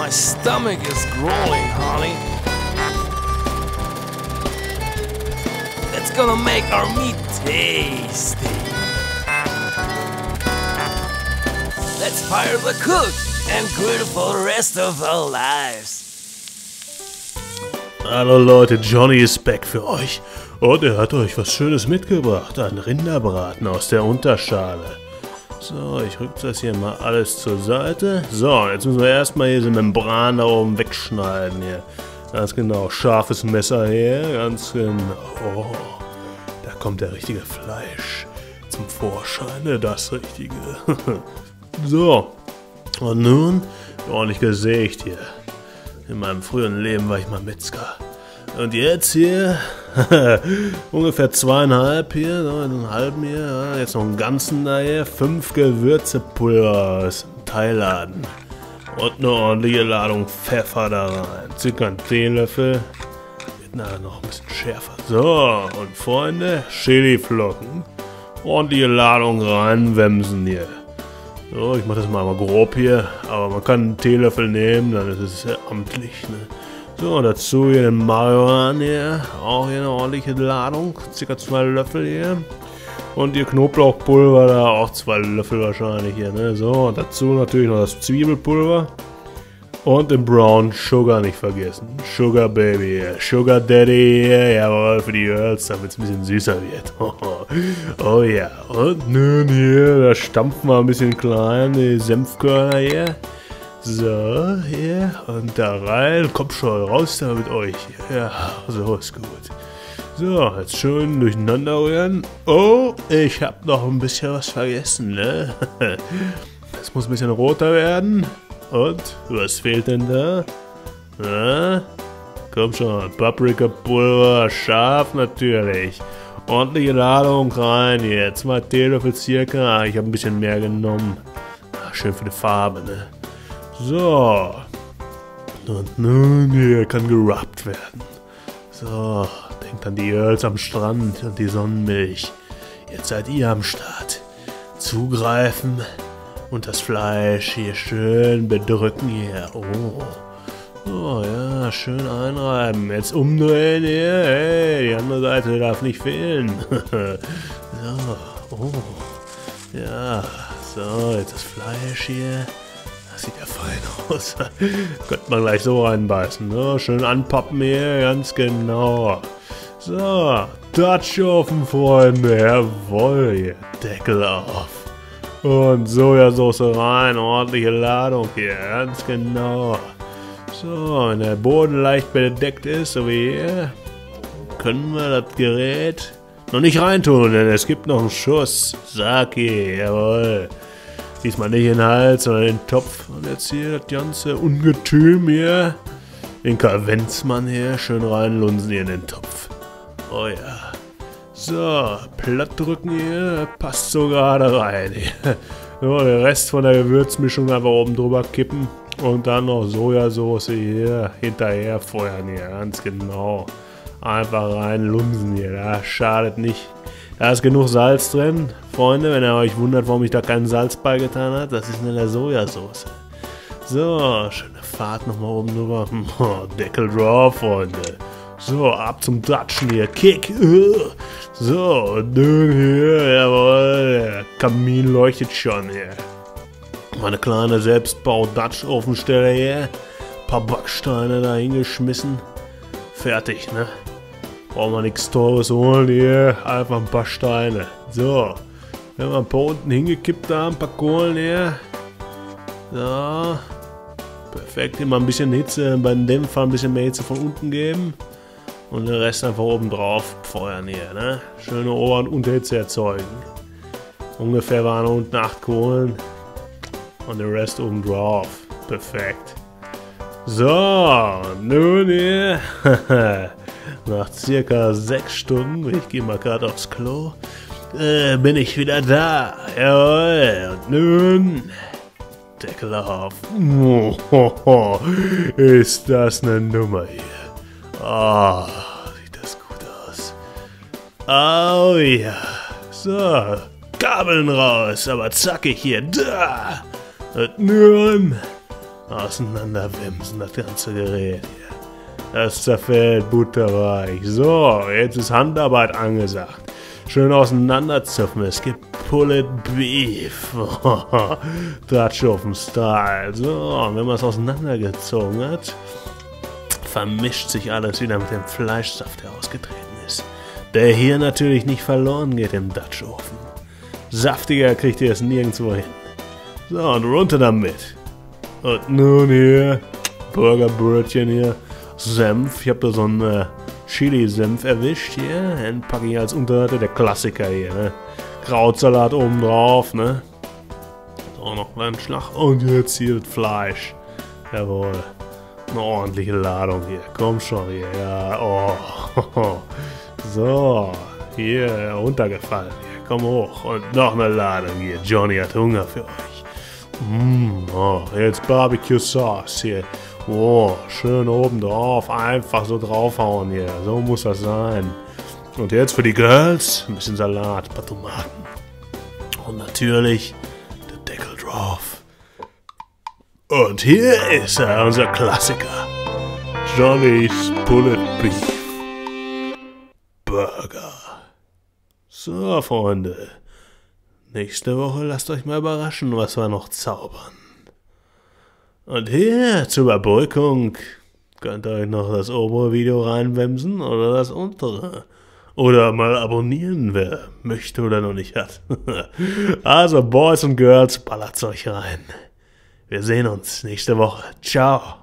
My stomach is growling, honey. That's gonna make our meat tasty. Let's fire the cook and grill for the rest of our lives. Hallo Leute, Johnny ist back für euch. Und er hat euch was Schönes mitgebracht. Ein Rinderbraten aus der Unterschale. So, ich rück das hier mal alles zur Seite. So, jetzt müssen wir erstmal hier diese Membran da oben wegschneiden hier. Ganz genau, scharfes Messer hier, ganz genau. Oh, da kommt der richtige Fleisch zum Vorschein, das richtige. So, und nun ordentlich gesägt hier. In meinem früheren Leben war ich mal Metzger. Und jetzt hier, ungefähr 2,5 hier, so einen halben hier, ja, jetzt noch einen ganzen da hier, 5 Gewürzepulver aus dem Thailaden. Und eine ordentliche Ladung Pfeffer da rein. Circa einen Teelöffel. Wird nachher noch ein bisschen schärfer. So, und Freunde, Chiliflocken. Ordentliche Ladung reinwemsen hier. So, ich mache das mal grob hier, aber man kann einen Teelöffel nehmen, dann ist es sehr amtlich, ne? So, dazu hier den Majoran hier, auch hier eine ordentliche Ladung, ca. 2 Löffel hier. Und ihr Knoblauchpulver da, auch 2 Löffel wahrscheinlich hier, ne? So, und dazu natürlich noch das Zwiebelpulver. Und den Brown Sugar nicht vergessen. Sugar Baby, Sugar Daddy, jawohl, für die Girls, damit es ein bisschen süßer wird. Oh ja, und nun hier, da stampfen wir ein bisschen klein, die Senfkörner hier. So, hier, und da rein, kommt schon raus da mit euch. Ja, so ist gut. So, jetzt schön durcheinander rühren. Oh, ich hab noch ein bisschen was vergessen, ne? Das muss ein bisschen roter werden. Und, was fehlt denn da? Na? Komm schon, Paprikapulver, scharf natürlich. Ordentliche Ladung rein hier, 2 Teelöffel circa. Ich habe ein bisschen mehr genommen. Ach, schön für die Farbe, ne? So. Und nun hier kann gerubbt werden. So, denkt an die Girls am Strand und die Sonnenmilch. Jetzt seid ihr am Start. Zugreifen. Und das Fleisch hier schön bedrücken hier. Oh. Oh ja, schön einreiben. Jetzt umdrehen hier. Hey, die andere Seite darf nicht fehlen. So. Oh. Ja. So, jetzt das Fleisch hier. Das sieht ja fein aus. Könnte man gleich so reinbeißen. Ne? Schön anpappen hier. Ganz genau. So. Dutchofen, Freunde. Jawohl. Hier. Deckel auf. Und Sojasauce rein, ordentliche Ladung hier, ganz genau. So, wenn der Boden leicht bedeckt ist, so wie hier, können wir das Gerät noch nicht reintun, denn es gibt noch einen Schuss. Sake, jawohl. Diesmal nicht in den Hals, sondern in den Topf. Und jetzt hier das ganze Ungetüm hier, den Kavenzmann hier, schön reinlunsen hier in den Topf. Oh ja. So, platt drücken hier, passt so gerade rein. So, den Rest von der Gewürzmischung einfach oben drüber kippen und dann noch Sojasauce hier hinterher feuern hier, ganz genau. Einfach rein lunsen hier, das schadet nicht. Da ist genug Salz drin, Freunde, wenn ihr euch wundert, warum ich da kein Salz beigetan habe, das ist in der Sojasauce. So, schöne Fahrt nochmal oben drüber. Deckel drauf, Freunde. So, ab zum Dutchen hier. Kick. So, nun hier, jawohl. Der Kamin leuchtet schon hier. Meine kleine Selbstbau-Dutch-Ofenstelle hier. Ein paar Backsteine da hingeschmissen. Fertig, ne? Brauchen wir nichts Teures holen hier. Einfach ein paar Steine. So. Wenn wir ein paar unten hingekippt haben, ein paar Kohlen hier. So. Perfekt. Immer ein bisschen Hitze. Bei den Dämpfer ein bisschen mehr Hitze von unten geben. Und den Rest einfach oben drauf feuern hier, ne? Schöne Ober- und Unterhitze erzeugen. Ungefähr waren unten 8 Kohlen. Und den Rest oben drauf. Perfekt. So, nun hier. Nach circa 6 Stunden, ich gehe mal gerade aufs Klo, bin ich wieder da. Jawohl. Und nun, Deckel auf. Ist das eine Nummer hier. Oh, sieht das gut aus. Oh ja. So, Gabeln raus, aber zackig hier. Da. Und nun Auseinanderwimsen, das ganze Gerät hier. Das zerfällt butterweich. So, jetzt ist Handarbeit angesagt. Schön auseinanderzupfen. Es gibt Pulled Beef. Dutchofen-Style. So, und wenn man es auseinandergezogen hat, vermischt sich alles wieder mit dem Fleischsaft, der ausgetreten ist. Der hier natürlich nicht verloren geht im Dutchofen. Saftiger kriegt ihr es nirgendwo hin. So, und runter damit. Und nun hier, Burgerbrötchen hier, Senf. Ich habe da so einen Chili-Senf erwischt hier. Den packe ich als Unterseite, der Klassiker hier, ne? Krautsalat oben drauf, ne? So, noch einen Schlag. Und jetzt hier das Fleisch. Jawohl. Eine ordentliche Ladung hier. Komm schon hier. Ja, oh. So, hier runtergefallen. Hier, komm hoch. Und noch eine Ladung hier. Johnny hat Hunger für euch. Oh, jetzt Barbecue Sauce hier. Oh, schön oben drauf. Einfach so draufhauen hier. So muss das sein. Und jetzt für die Girls ein bisschen Salat, ein paar Tomaten. Und natürlich der Deckel drauf. Und hier ist er, unser Klassiker. Johnny's Pulled Beef Burger. So, Freunde. Nächste Woche lasst euch mal überraschen, was wir noch zaubern. Und hier zur Überbrückung könnt ihr euch noch das obere Video reinwemsen oder das untere. Oder mal abonnieren, wer möchte oder noch nicht hat. Also, Boys und Girls, ballert's euch rein. Wir sehen uns nächste Woche. Ciao.